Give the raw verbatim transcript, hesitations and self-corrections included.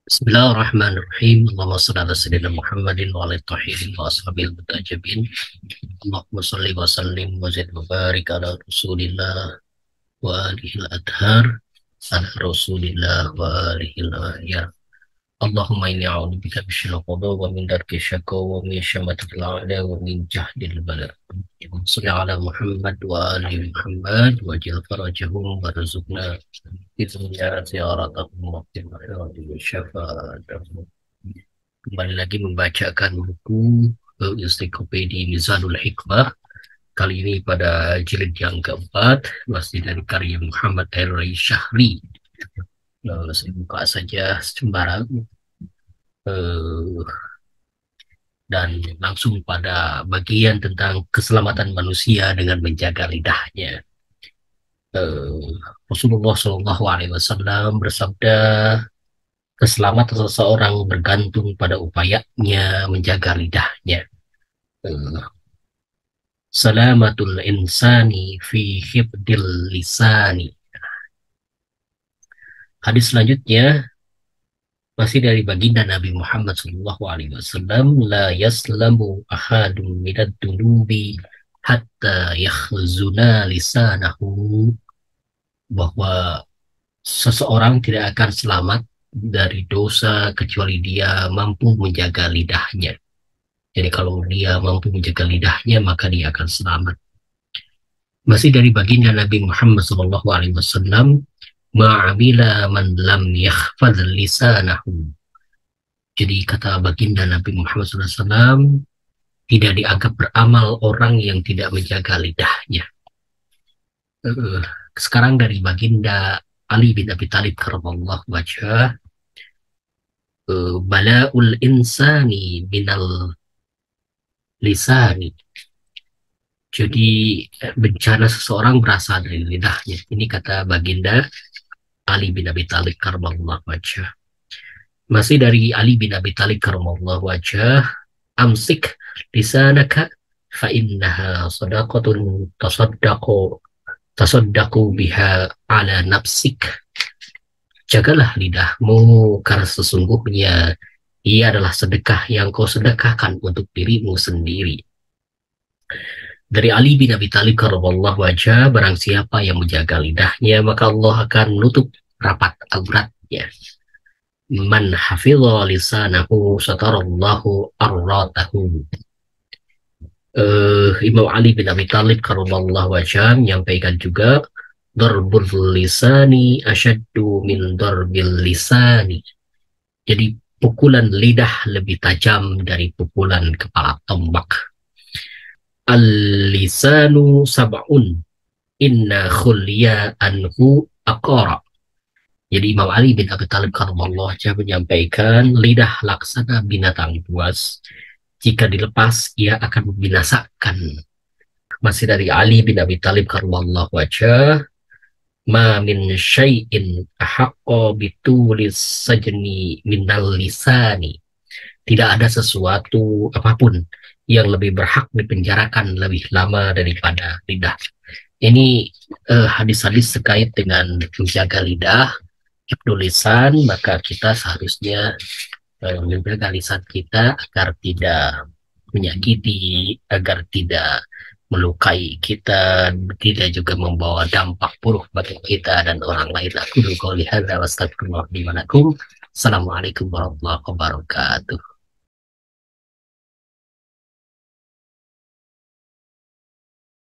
Bismillahirrahmanirrahim. Allahumma shalli ala sayyidina Muhammadin wa ala tahirin wa ashabil mutajabin. Allahumma shalli wa sallim wa zid wa barik ala Rasulillah wa alihi al-adhar ala Rasulillah wa alihi al-ahyar. Allahumma inni a'udzubika min syarril qada wa min darki syaqwa wa min syammatil a'la wa min jahdil bala. Shalli ala Muhammad wa ali Muhammad wa jil farajahum wa rizqna Bismillah ziyaratahum wa qtima'irati syafa'atahum. Kembali lagi membacakan buku uh, Ensiklopedia Mizanul Hikmah. Kali ini pada jilid yang keempat, masih dari karya Muhammad Al-Rai Syahri. Lalu saya buka saja sembarang uh, dan langsung pada bagian tentang keselamatan manusia dengan menjaga lidahnya. Uh, Rasulullah Shallallahu Alaihi Wasallam bersabda, keselamatan seseorang bergantung pada upayanya menjaga lidahnya. Uh, Salamatul insani fi hibdil lisani. Hadis selanjutnya masih dari baginda Nabi Muhammad Shallallahu Alaihi Wasallam, la yaslamu ahadun minad dunubi hatta yakhzuna lisanahu, bahwa seseorang tidak akan selamat dari dosa kecuali dia mampu menjaga lidahnya. Jadi kalau dia mampu menjaga lidahnya, maka dia akan selamat. Masih dari baginda Nabi Muhammad Shallallahu Alaihi Wasallam, ma'amila man lam yakhfad lisanahu. Jadi kata baginda Nabi Muhammad Shallallahu Alaihi Wasallam, tidak dianggap beramal orang yang tidak menjaga lidahnya. Uh, sekarang dari baginda Ali bin Abi Thalib karramallahu wajhah, uh, bala'ul insani minal lisani. Jadi bencana seseorang berasal dari lidahnya. Ini kata baginda Ali bin Abi Thalib karramallahu wajhah. Masih dari Ali bin Abi Thalib karramallahu wajhah, amsik lisanaka fa innaha sadaqatun tasaddaqu tasaddaqu biha ala nafsik. Jagalah lidahmu karena sesungguhnya ia adalah sedekah yang kau sedekahkan untuk dirimu sendiri. Dari Ali bin Abi Thalib karramallahu wajhah, barang siapa yang menjaga lidahnya, maka Allah akan menutup rapat auratnya. Man hafidha lisanahu satarallahu arratahu. Uh, Imam Ali bin Abi Thalib karramallahu wajhah menyampaikan juga, darbul lisani asyaddu min darbil lisani. Jadi pukulan lidah lebih tajam dari pukulan kepala tombak. Al-lisanu sab'un inna khulya anhu aqara. Jadi Imam Ali bin Abi Thalib karramallahu wajhah menyampaikan, lidah laksana binatang buas, jika dilepas ia akan membinasakan. Masih dari Ali bin Abi Thalib karramallahu wajhah, ma min syai'in ahaqqa bitulis sajni minal lisani. Tidak ada sesuatu apapun yang lebih berhak dipenjarakan lebih lama daripada lidah. Ini eh, hadis-hadis terkait dengan menjaga lidah, hifdzul lisan. Maka kita seharusnya eh, menjaga lisan kita agar tidak menyakiti, agar tidak melukai kita, tidak juga membawa dampak buruk bagi kita dan orang lain. Aku qouli hadza wa astagfirullah li wa lakum. Assalamualaikum warahmatullahi wabarakatuh.